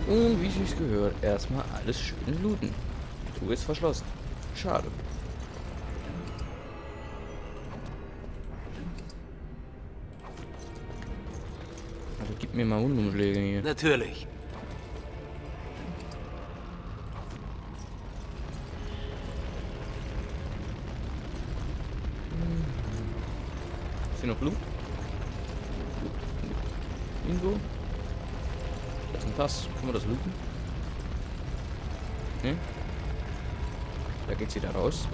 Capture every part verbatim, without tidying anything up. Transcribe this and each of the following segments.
Und wie es gehört, erstmal alles schön looten. Die Truhe ist verschlossen. Schade. Also gib mir mal Rundumschläge hier. Natürlich. Ist hier noch Blut? Irgendwo? Das ist ein Pass. Können wir das looten? Ne? Da geht's wieder raus.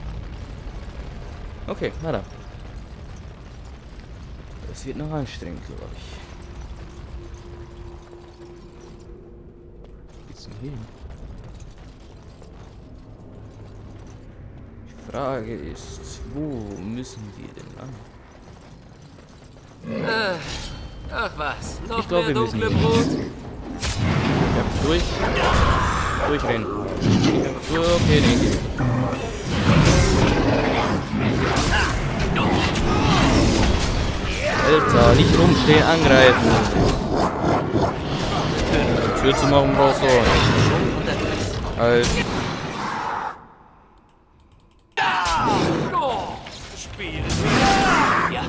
Okay, na dann. Das wird noch anstrengend, glaube ich. Wo geht's denn hin? Die Frage ist, wo müssen wir denn lang? Äh, ach was, noch Ich glaube, mehr wir müssen dunkle hier. Brut. Ja, durch. Durchrennen. Okay, nee. Alter, nicht rumstehen, angreifen. Die Tür zu machen brauchst du. Halt. Spiel. Ja.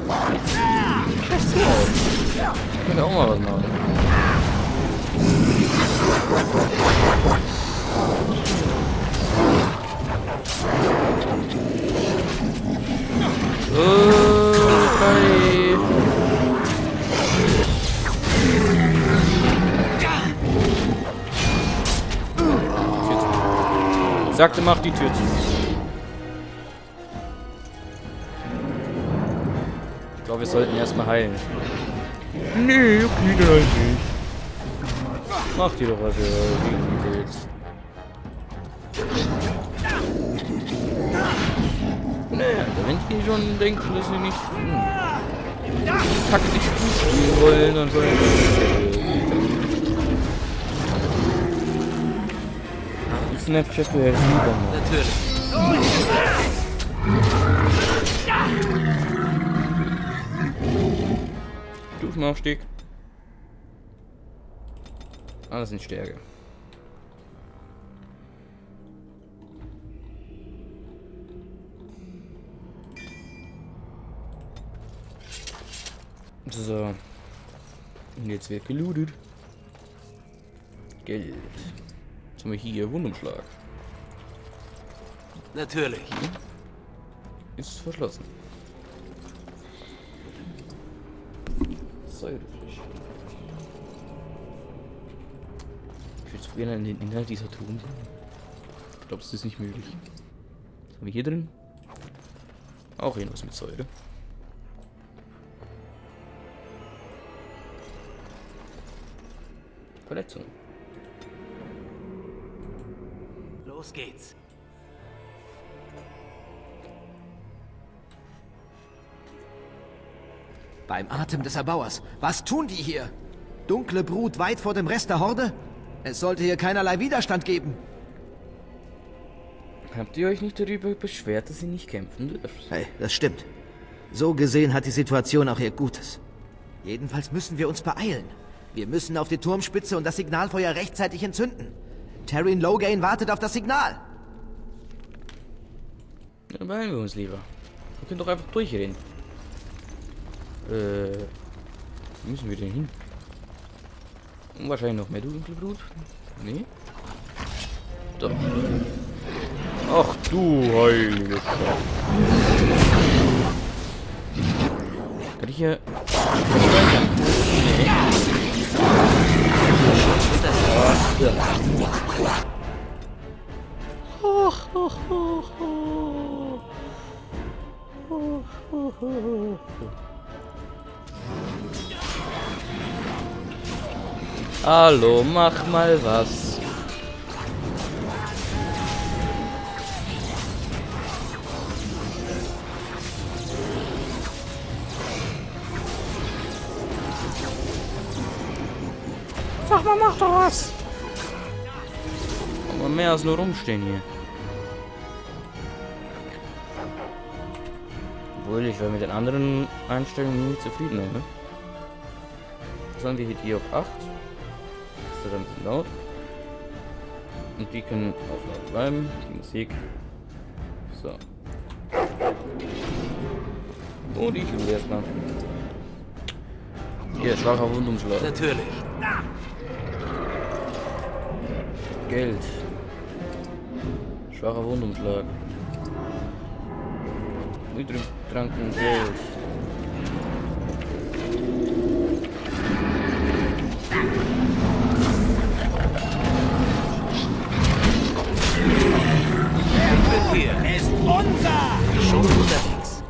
Ich könnte auch mal was machen. Okay. Ich sagte, mach die Tür zu. Ich glaube, wir sollten erstmal heilen. Nee, okay, dann nicht. Mach dir doch was, wie du willst. Naja, wenn die schon denken, dass sie nicht hm, taktisch gut spielen wollen, dann sollen sie die Snapchat wäre jetzt lieber mal. Natürlich. Stufenaufstieg. Alles in Stärke. So. Und jetzt wird gelootet. Geld. Jetzt haben wir hier Wundumschlag. Natürlich. Ist verschlossen. Säurefläche. Ich will jetzt gerne an den Inhalt dieser Truhe sehen. Ich glaube, es ist nicht möglich. Was haben wir hier drin? Auch irgendwas mit Säure. Verletzung. Los geht's. Beim Atem des Erbauers. Was tun die hier? Dunkle Brut weit vor dem Rest der Horde? Es sollte hier keinerlei Widerstand geben. Habt ihr euch nicht darüber beschwert, dass ihr nicht kämpfen dürft? Hey, das stimmt. So gesehen hat die Situation auch ihr Gutes. Jedenfalls müssen wir uns beeilen. Wir müssen auf die Turmspitze und das Signalfeuer rechtzeitig entzünden. Taryn Loghain wartet auf das Signal. Ja, dann beeilen wir uns lieber. Wir können doch einfach durchrennen. Äh, wo müssen wir denn hin? Und wahrscheinlich noch mehr dunkle Blut. Nee. Doch. Ach du heilige Scheiße. Kann ich hier... Nee. Ach, ja. Ach, ach, ach, ach. Hallo, mach mal was. Sag mal, mach doch was. Aber mehr als nur rumstehen hier. Obwohl, ich war mit den anderen Einstellungen nie zufrieden, ne? Was haben wir hier? Die auf acht? ist dann ein bisschen laut. Und die können auch laut bleiben. Die Musik. So. Und ich will erstmal. Hier, schwacher Wundumschlag. Natürlich. Geld. Schwacher Wundumschlag. Tranken Geld. Ich bin hier. Ist unser! Schon unterwegs.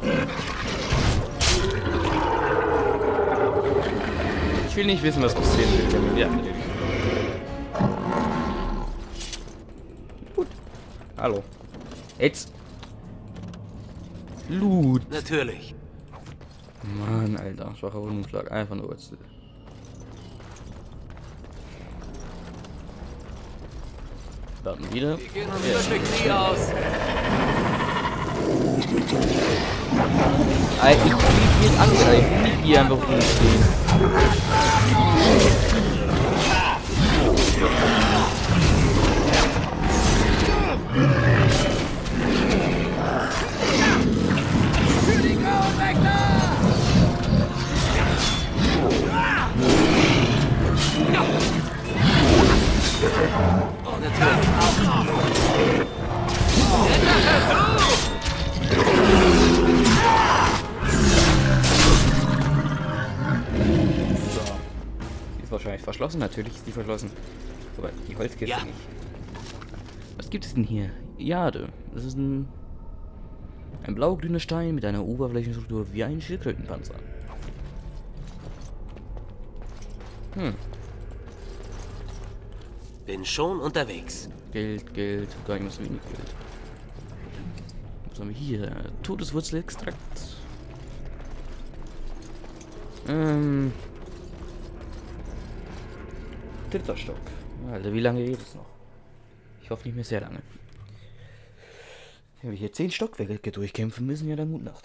Ich will nicht wissen, was passieren wird. Ja, natürlich. Gut. Hallo. Jetzt. Loot. Natürlich. Mann, Alter. Schwacher Wundumschlag. Einfach nur was. Starten wieder. Wir gehen uns wirklich nie aus. Alter, ich will hier angreifen. Ich will nicht hier einfach rumstehen. Oh, natürlich. Netter Versuch! Sie ist wahrscheinlich verschlossen. Natürlich ist die verschlossen. Aber die Holzkiste Ja. nicht. Was gibt es denn hier? Jade. Das ist ein, ein blau-grüner Stein mit einer Oberflächenstruktur wie ein Schildkrötenpanzer. Hm. Bin schon unterwegs. Geld, Geld, gar nicht mehr so wenig Geld. Was haben wir hier? Todeswurzelextrakt. Ähm. Dritter Stock. Alter, wie lange geht es noch? Ich hoffe nicht mehr sehr lange. Wenn wir hier zehn Stockwerke durchkämpfen müssen, ja dann gute Nacht.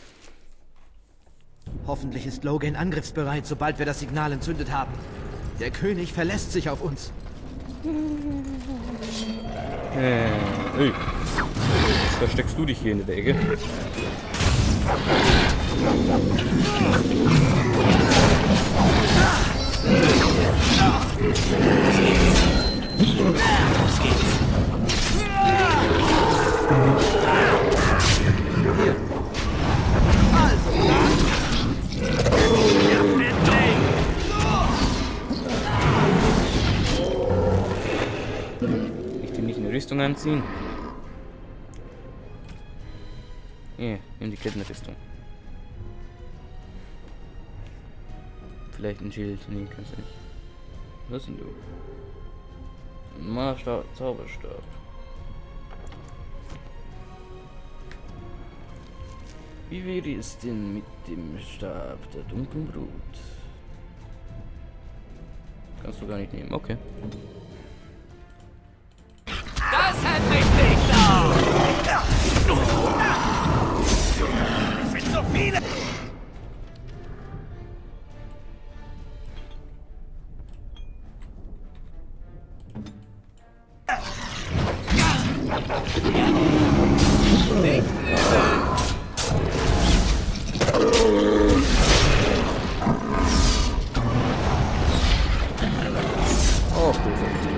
Hoffentlich ist Logan angriffsbereit, sobald wir das Signal entzündet haben. Der König verlässt sich auf uns. Äh, ey. Jetzt versteckst du dich hier in der Ecke. Los geht's. Hier. Also, Ich will nicht eine Rüstung anziehen. Hier, nimm die Kettenrüstung. Vielleicht ein Schild. Nee, kannst du nicht. Was denn du? Marstab, Zauberstab. Wie wäre es denn mit dem Stab der dunklen Brut? Kannst du gar nicht nehmen, okay. Das hält mich nicht auf! Es sind so viele! Nicht Oh, du.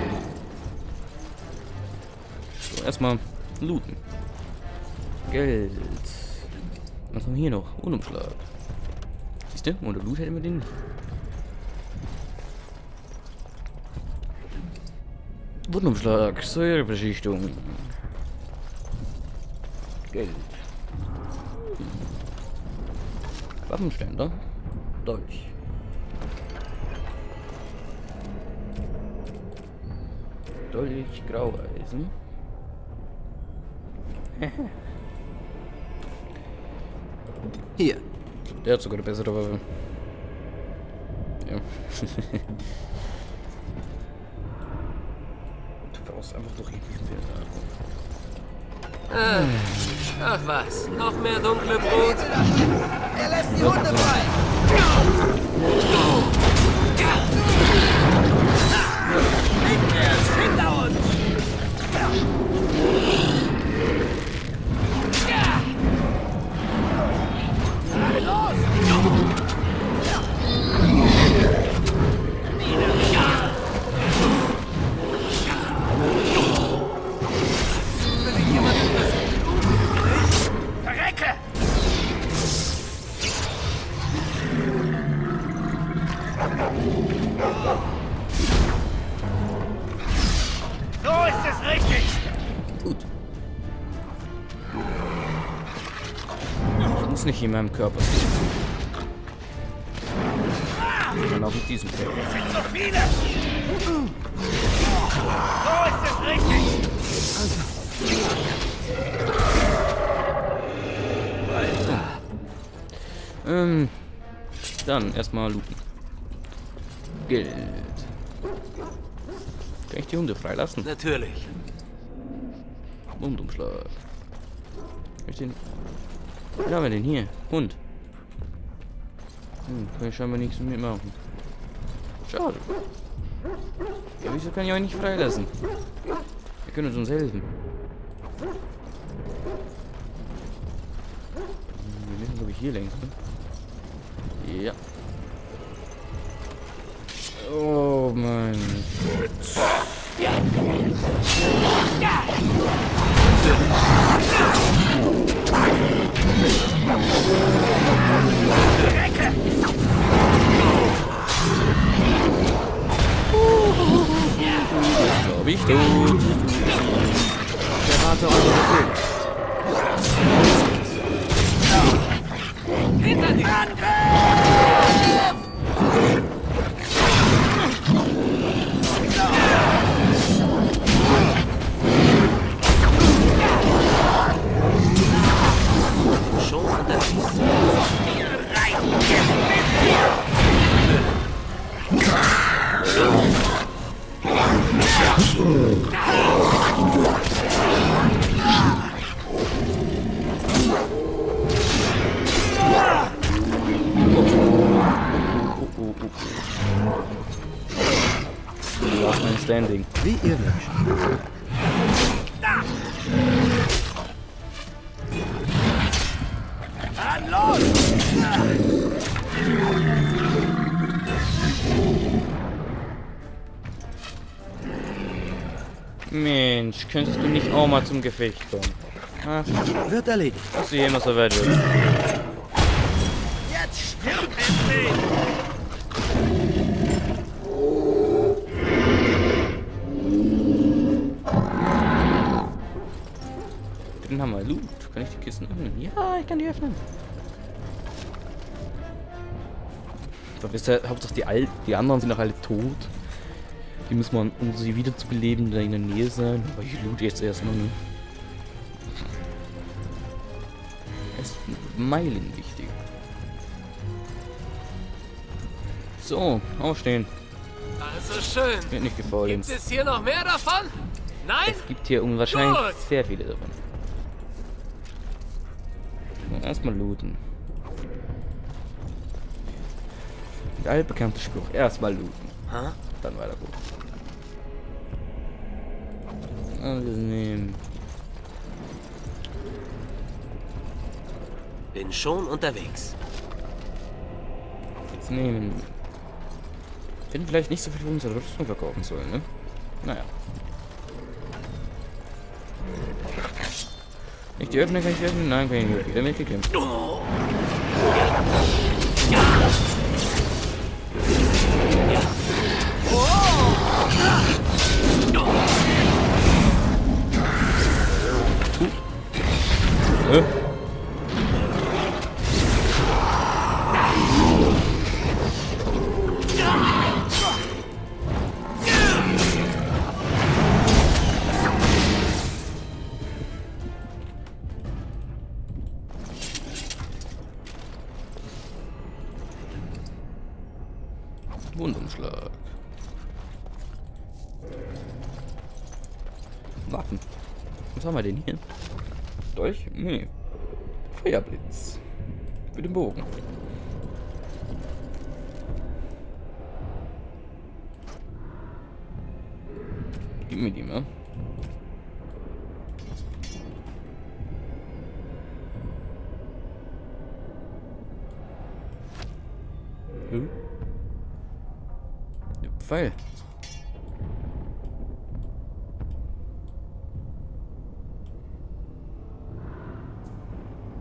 So, erstmal looten. Geld. Was haben wir hier noch? Unumschlag. Siehst du? Ohne Loot hätten wir den nicht. Wundumschlag, Säurebeschichtung. Geld. Waffenständer. Dolch. Dolch, Graueisen. hier. Der hat sogar eine bessere Waffe. Ja. Du brauchst einfach doch irgendwie viel. Ah, ach was, noch mehr dunkle Brut? Er lässt die Hunde frei. So ist es richtig. Gut. Ich muss nicht in meinem Körper sitzen. Sondern auch mit diesem Körper. Es sind so viele. So ist es richtig. Ähm, dann erstmal looten. Geld. Kann ich die Hunde freilassen? Natürlich. Rundumschlag. Kann ich den... Was haben wir denn hier? Hund. Hm, kann ich scheinbar nichts mitmachen. Schade. Ja, wieso kann ich euch nicht freilassen? Wir können uns helfen. Wir müssen, glaube ich, hier längs, ne? Ja. Oh mein Gott. So, ich tot. Ich erwarte eure Befehle. Hinter dir. Schon unterwegs. Last Man Standing. Wie ihr wünscht. Dann los. Mensch, könntest du nicht auch mal zum Gefecht kommen? Ach, Wird erledigt. dass du jemals so weit wirst. Jetzt stirb endlich. Den haben wir Loot. Kann ich die Kisten öffnen? Ja, ich kann die öffnen. Doch ist ja Hauptsache die Al die anderen sind noch alle tot. Die muss man, um sie wieder zu beleben, da in der Nähe sein. Aber ich loot jetzt erstmal nur. Es ist Meilen wichtig. So, aufstehen. Also schön. Wird nicht gefallen. Gibt es hier noch mehr davon? Nein? Es gibt hier unwahrscheinlich Gut. sehr viele davon. So, erstmal looten. Der altbekannte Spruch. Erstmal looten. Hä? Dann weiter gut. Alles nehmen. Bin schon unterwegs. Jetzt nehmen. Hätten vielleicht nicht so viel für unsere Rüstung verkaufen sollen, ne? Naja. Nicht die öffnen, kann ich die öffnen? Nein, kann ich nicht. Wieder mitgekämpft. Äh? Wundumschlag. Waffen. Was haben wir denn hier? Dolch? Nee. Feuerblitz. Für den Bogen. Gib mir die mal. Hm? Pfeil.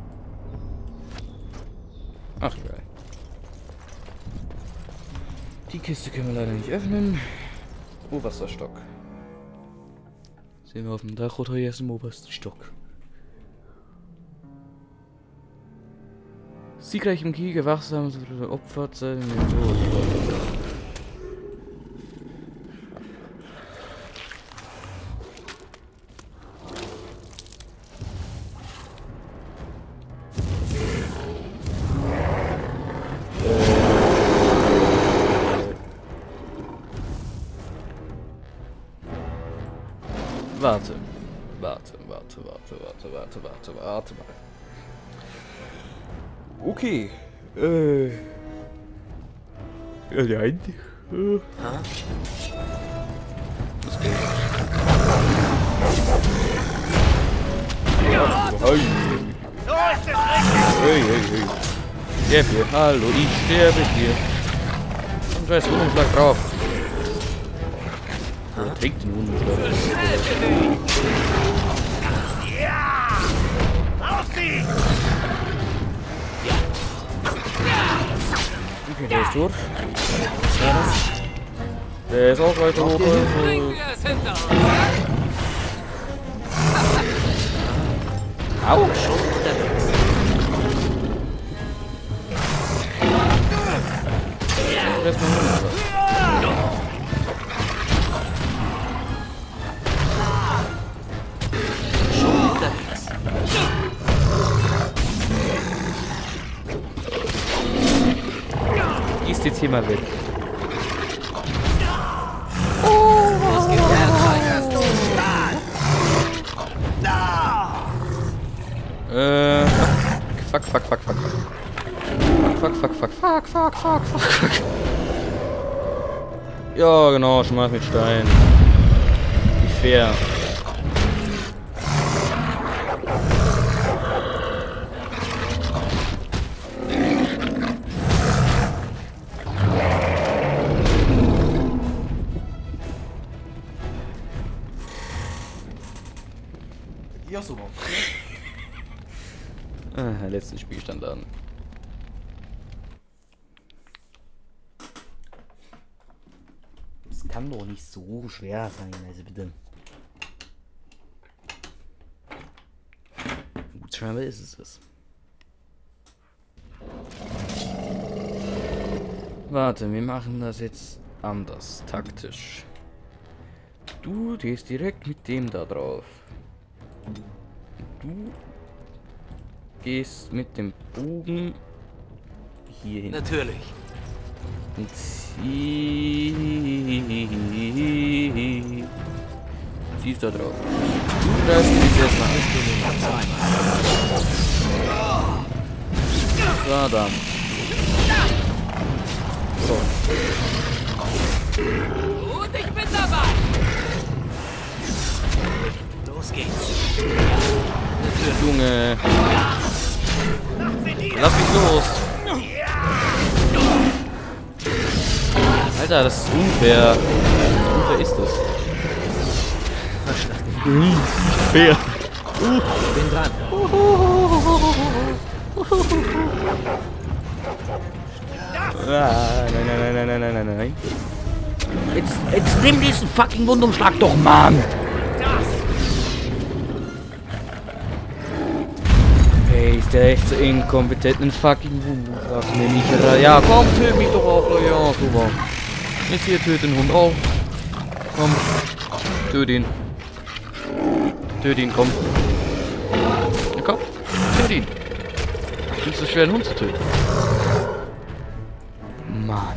Ach geil. Die Kiste können wir leider nicht öffnen. Oberster Stock. Sehen wir auf dem Dach oder hier ist im obersten Stock. Siegreich im Kriege, wachsam, Opfer, Tod. Warte, warte, warte, warte, warte, warte, warte, warte mal. Okay. Äh. Ja, nein. Äh. Das geht. Ja. Hey. Hey, hey, hey. Sterb hier. Hallo, ich sterbe hier. Und da ist Rundumschlag drauf. Oder trägt den Rundumschlag. Ja! Auf sie! Okay, der ist tot. Was war das? Der ist auch weiter hoch. Bringen wir es hinter uns! Au! Schon unterwegs. Erstmal runter. Schon unterwegs. Ist jetzt hier mal weg. Es gibt Werkzeuge. Äh. Fuck, fuck, fuck, fuck, fuck. Fuck, fuck, fuck, fuck, fuck, fuck, fuck, fuck. Ja, genau, schmeiß mit Stein. Wie fair. Ja, super. Ah, letzten Spielstand an. Das kann doch nicht so schwer sein, also bitte. Gut, scheinbar ist es es. Warte, wir machen das jetzt anders, taktisch. Du gehst direkt mit dem da drauf. Du gehst mit dem Bogen hier hin. Natürlich. Und zieh... Ziehst da drauf. Du darfst dich erstmal so, dann. So. Und ich bin dabei! Los geht's. Junge. Lass mich los. Alter, das ist unfair. Wie unfair ist das? Fair. Ich bin dran. Ah, nein, nein, nein, nein, nein, nein, nein. Jetzt, jetzt nimm diesen fucking Wundumschlag doch, Mann! Ey, ist der echt so inkompetent, einen fucking Wundumschlag nehm ich rein. Ja, komm, töte mich doch auch, ja, super. Jetzt hier, töte den Hund auch. Komm, töte ihn. Töte ihn, komm. Ja, komm, töte ihn. Ist so schwer, einen Hund zu töten. Mann,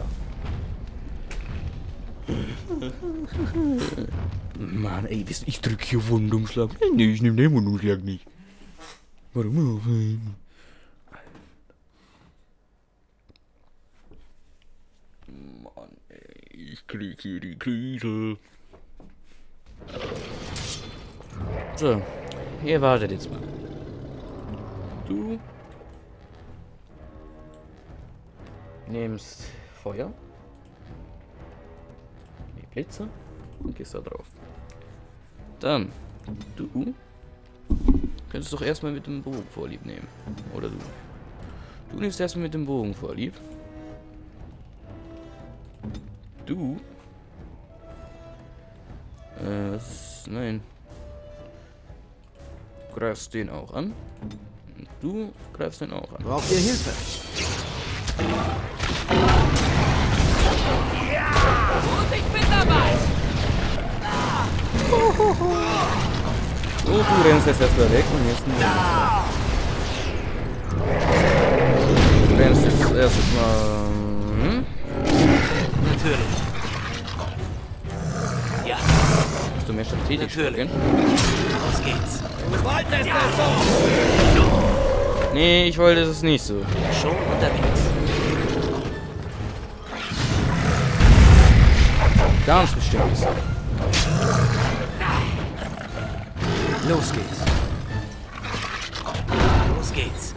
Alter. Mann, ey, ich drück hier Wundumschlag. Nee, ich nehme den Wundumschlag nicht. Warum? Mann, ey, ich krieg hier die Krise. So, ihr wartet jetzt mal. Du nimmst Feuer, die Blitze und gehst da drauf. Dann, du könntest doch erstmal mit dem Bogen vorlieb nehmen. Oder du. Du nimmst erstmal mit dem Bogen vorlieb. du... Äh, was? Nein. Du greifst den auch an. Und du greifst den auch an. Braucht ihr Hilfe? Und ich bin dabei. So, du rennst jetzt erstmal weg und jetzt nur. Du rennst jetzt erstes Mal. Hm? Natürlich. Ja, Hast du mehr strategisch natürlich. stärken? Los geht's. Du wolltest es so. Nee, ich wollte es nicht so. Schon unterwegs. Ganz bestimmt nicht so. Los geht's. Los geht's.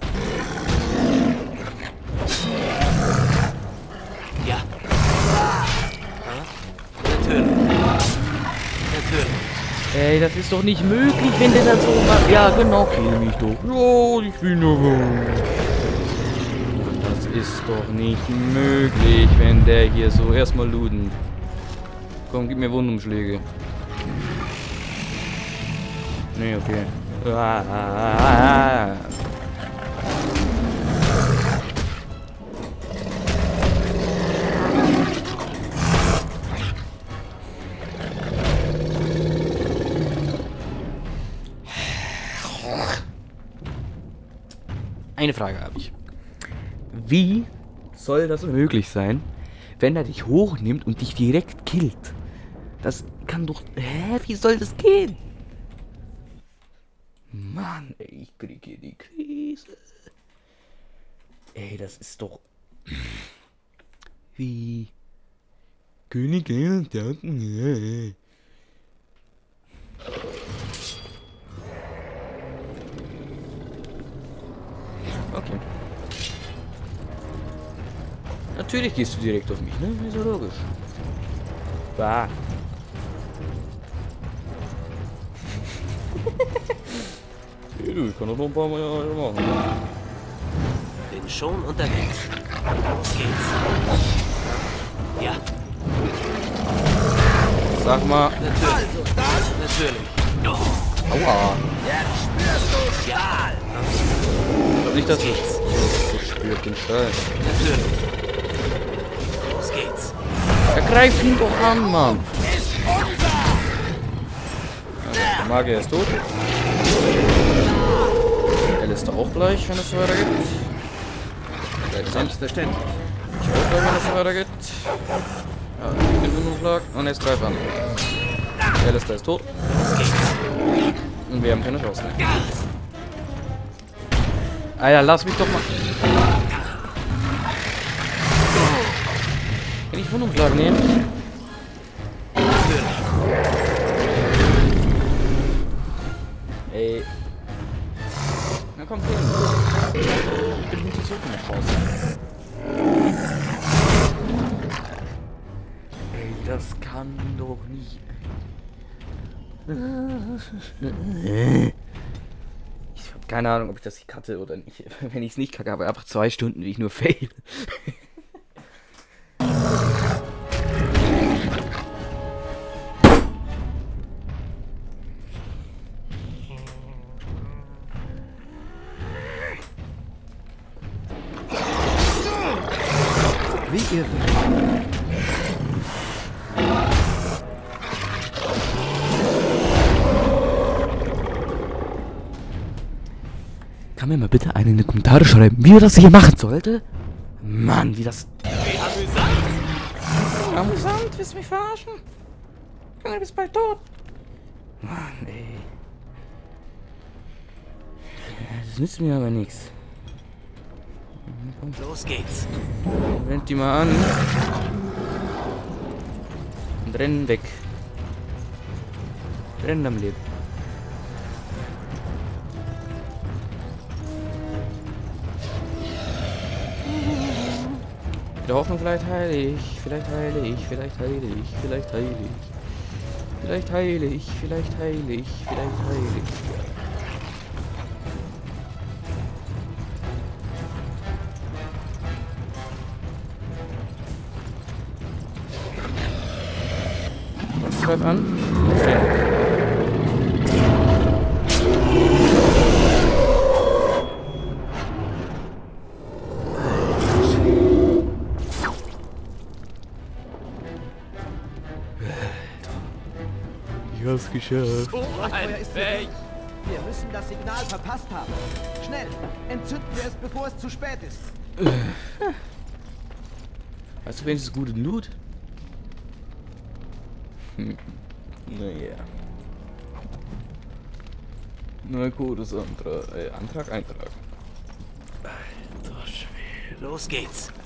Ja. Hm? Natürlich. Natürlich. Ey, das ist doch nicht möglich, wenn der das so macht. Ja, genau, kill mich doch. Ja, ich bin aber. Das ist doch nicht möglich, wenn der hier so erstmal looten. Komm, gib mir Wundumschläge. Nee, okay. Ah, ah, ah. Eine Frage habe ich. Wie soll das möglich sein, wenn er dich hochnimmt und dich direkt killt? Das kann doch... Hä? Wie soll das gehen? Mann, ey, ich krieg hier die Krise. Ey, das ist doch... Wie... König und Daten... Okay. Natürlich gehst du direkt auf mich, ne? Ist ja logisch. Bah. Hey, du, ich kann doch noch ein paar Mal machen. Ne? Bin schon unterwegs. Los geht's. Ja, Sag mal. natürlich. Natürlich. Aua. Jetzt spürst du Stahl. Ich glaub nicht, dass Los du geht's. ich spür den Stahl. Natürlich. Los geht's. Er greift ihn doch an, Mann. Der Magier ist tot. Er lässt auch gleich, wenn es so weitergeht. Selbstverständlich. Ich auch gleich, wenn es so weitergeht. Ja, den Wundumschlag. Und jetzt greift an. Der lässt ist tot. Los geht's. Und wir haben keine Chance mehr. Alter, lass mich doch mal. Kann ich Wundumschlag nehmen? Ey. Na komm, hin. Ich bin nicht so nach Hause. Ey, das kann doch nicht. Ich habe keine Ahnung, ob ich das hier cutte oder nicht. Wenn ich es nicht kacke, aber einfach zwei Stunden, wie ich nur fail. Wie ihr wollt. Kann mir mal bitte einer in die Kommentare schreiben, wie er das hier machen sollte? Mann, wie das... Wie amüsant. Amüsant, willst du mich verarschen? Du bist bald tot. Mann, ey. Das nützt mir aber nichts. Los geht's. Rennt die mal an. Und rennen weg. Rennen am Leben. Der Hoffnung, vielleicht heile ich, vielleicht heile ich, vielleicht heile ich, vielleicht heile ich. Vielleicht heile ich, vielleicht heile ich, vielleicht heile ich. greif an. Okay. Ich hab's geschafft. So ein Pech. Wir müssen das Signal verpasst haben. Schnell, entzünden wir es, bevor es zu spät ist. Hast du wenigstens gute Loot? Hm. Naja. Na gut, das Antrag. Äh, Antrag, Eintrag. Alter Schwede. Los geht's.